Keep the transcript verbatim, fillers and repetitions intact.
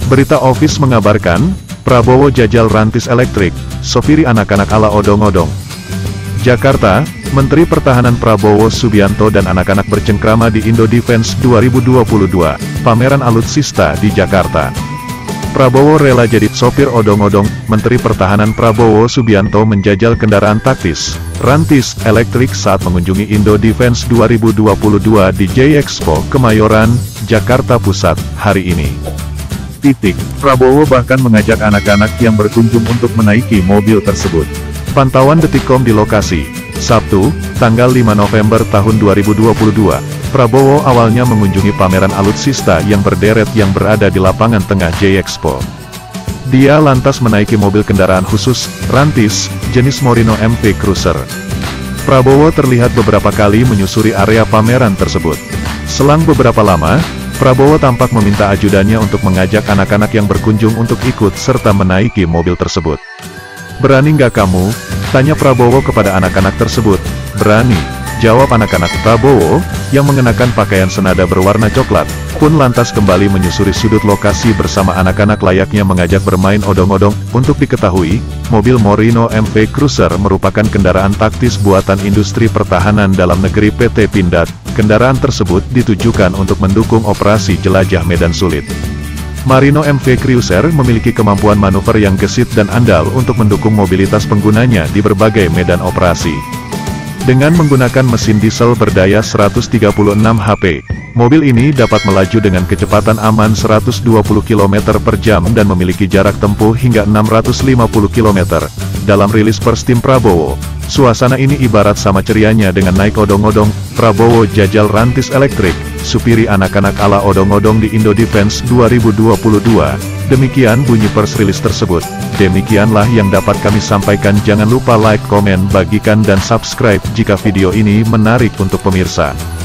Berita Office mengabarkan, Prabowo jajal rantis elektrik, sopiri anak-anak ala odong-odong. Jakarta, Menteri Pertahanan Prabowo Subianto dan anak-anak bercengkrama di Indo Defense dua ribu dua puluh dua, pameran alutsista di Jakarta. Prabowo rela jadi sopir odong-odong. Menteri Pertahanan Prabowo Subianto menjajal kendaraan taktis, rantis, elektrik saat mengunjungi Indo Defense dua ribu dua puluh dua di J-Expo Kemayoran, Jakarta Pusat, hari ini. Titik. Prabowo bahkan mengajak anak-anak yang berkunjung untuk menaiki mobil tersebut. Pantauan Detikcom di lokasi, Sabtu, tanggal lima November tahun dua ribu dua puluh dua, Prabowo awalnya mengunjungi pameran alutsista yang berderet yang berada di lapangan tengah J-Expo. Dia lantas menaiki mobil kendaraan khusus, rantis, jenis Morino M V Cruiser. Prabowo terlihat beberapa kali menyusuri area pameran tersebut. Selang beberapa lama, Prabowo tampak meminta ajudannya untuk mengajak anak-anak yang berkunjung untuk ikut serta menaiki mobil tersebut. "Berani nggak kamu?" tanya Prabowo kepada anak-anak tersebut. "Berani," jawab anak-anak. Prabowo, yang mengenakan pakaian senada berwarna coklat, pun lantas kembali menyusuri sudut lokasi bersama anak-anak layaknya mengajak bermain odong-odong. Untuk diketahui, mobil Morino M V Cruiser merupakan kendaraan taktis buatan industri pertahanan dalam negeri P T Pindad. Kendaraan tersebut ditujukan untuk mendukung operasi jelajah medan sulit. Morino M V Cruiser memiliki kemampuan manuver yang gesit dan andal untuk mendukung mobilitas penggunanya di berbagai medan operasi. Dengan menggunakan mesin diesel berdaya seratus tiga puluh enam HP, mobil ini dapat melaju dengan kecepatan aman seratus dua puluh kilometer per jam dan memiliki jarak tempuh hingga enam ratus lima puluh kilometer. Dalam rilis pers tim Prabowo, suasana ini ibarat sama cerianya dengan naik odong-odong. Prabowo jajal rantis elektrik, supiri anak-anak ala odong-odong di Indo Defense dua ribu dua puluh dua. Demikian bunyi pers rilis tersebut. Demikianlah yang dapat kami sampaikan. Jangan lupa like, komen, bagikan dan subscribe jika video ini menarik untuk pemirsa.